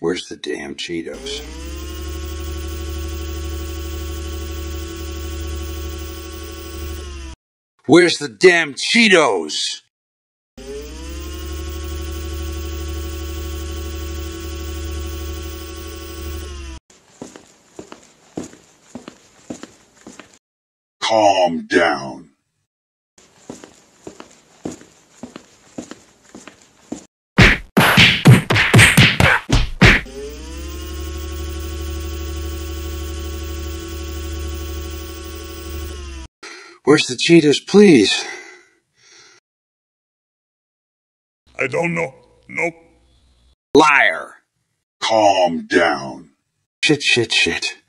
Where's the damn Cheetos? Where's the damn Cheetos? Calm down. Where's the Cheetos, please? I don't know. Nope. Liar! Calm down. Shit.